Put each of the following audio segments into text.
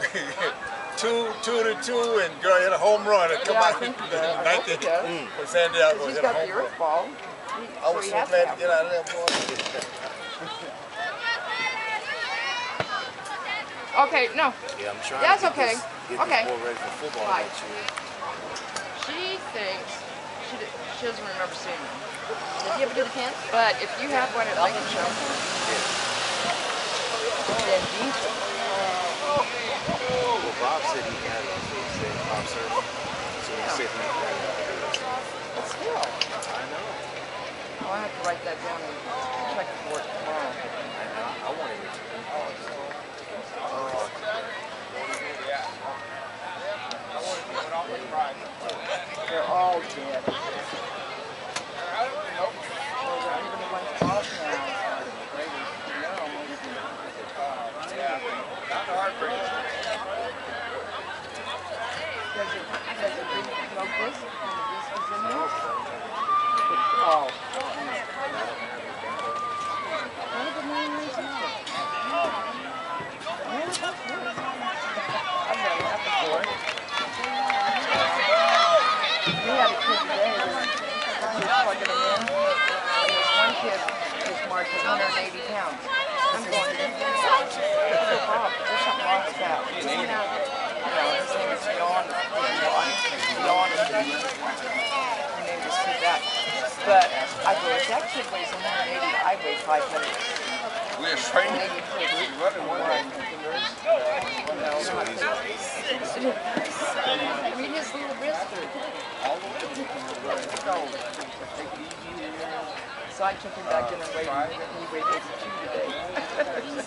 2-2 and girl hit a home run and come out the ninth inning for San Diego. He's Hit a got home the run. earth ball. I was so glad to get out of there, boy. Okay, no. Yeah, I'm trying That's to okay. get Okay. this boy ready for football Right. next year. She thinks she doesn't remember seeing them. Did you ever do the fence? But if you have one at Lincoln Show, then Dean should. Well, Bob said he had it. So he said Bob Servant. So he said he had it. But still, I know. I'll have to write that down and check for it tomorrow. I want him to. They're all dead. Well, they're even the ones off now. Does it bring smoke this? And this is in there? Oh. One of the main reasons. I've done that before. We had a kid today that was plugging them in, and this one kid was marked as 180 pounds. I'm going, Bob, there's something wrong with that. His name is Yawn. Her name was Kid that. But I go, if that kid weighs 180, I weigh 500. We're training. We're running one line. Read his little wrist. So I took him back in and weighed him. He weighed 82 today.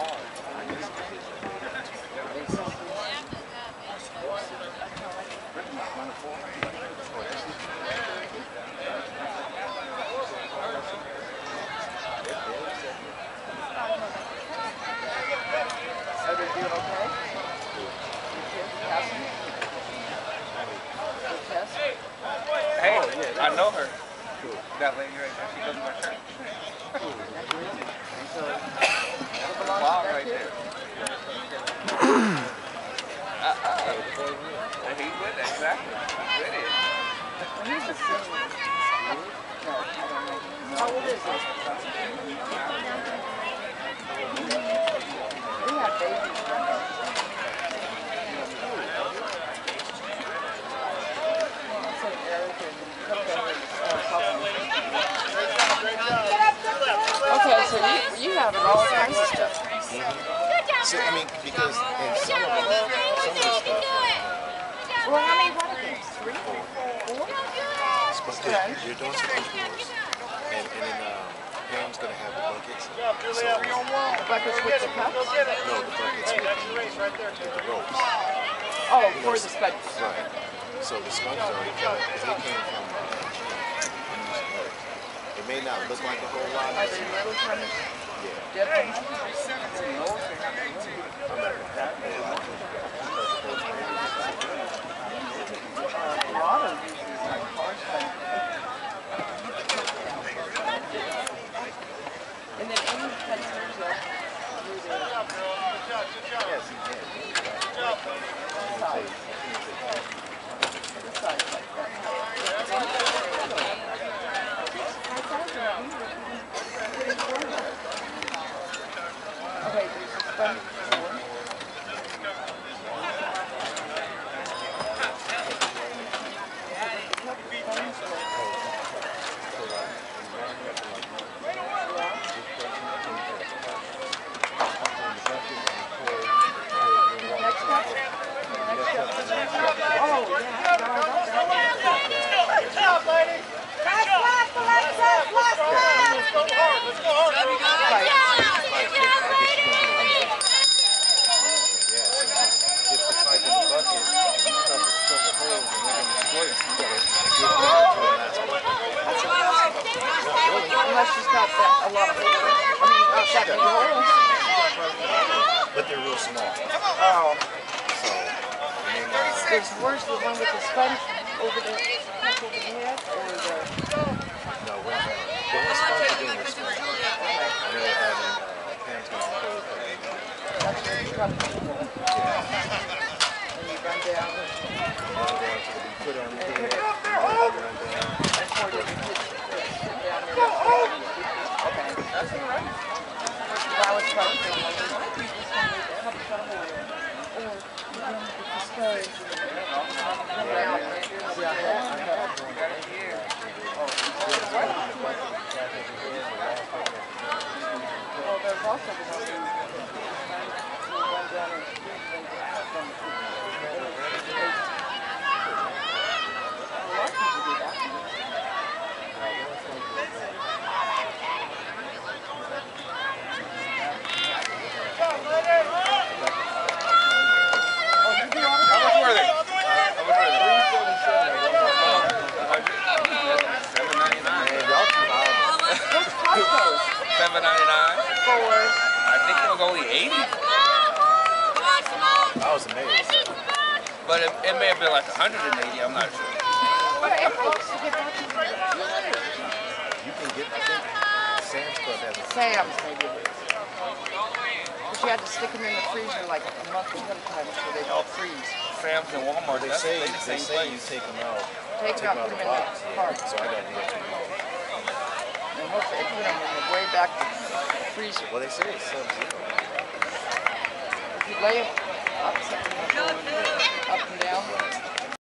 Are they doing okay? Your kids passing? Good test? Hey, I know her. That lady right there. She goes to my church. Wow, right there. He's with it, exactly. He's with it. He's a senior. No, I don't know. How old is he? We have babies running. I said Eric and okay, so you have all kinds of stuff. So, I mean, because in some of the stuff, Well, how many water games? 3? 4? you're doing some contours, and then Pam's going to have the buckets. So, The buckets with the cups? no, the buckets with the ropes. Oh, for the sponges. Right. So the sponges already came, because they came from it may not look like a whole lot. Are they little tiny? Yeah. Different? A lot of these like cars. And then any customs up through the Yes, you can. side. The side like that. Okay, there's a sponge before. Unless she's got that, a lot of holes. I mean, not that many holes. But they're real small. Oh. So, I mean, Is worse the one with the sponge over the head or the... no, we're not. The one sponge are doing this one. I know they're having Pam's going to That's very comfortable. yeah. down. Put on the And head. put it and pour it in the kitchen. Sit down there. Okay. That's all right. I was trying to think, like, why is this one with the cup trouble? Or you're going to get discouraged. Come down and do it. You got it here. Well, there's also the one who went down and from the people. A lot of people do that. Oh, you do all the How much were they? How much were they? $7.99. What's Costco's? $7.99. For I think it was only 80, I was amazed. but it may have been like 180. I'm not sure. what Apex to get back to You can get, I think, Sam's Club has a Sam's, maybe it is. But you had to stick them in the freezer like a month sometimes so they don't freeze. Sam's and Walmart. They That's say the same you place. take them out. Take them out, put of them the in box. the Yeah. cart. So I got to do that tomorrow. And hopefully they put them in the way back freezer. Well, they say it's Sub-Zero. If you lay them up and down,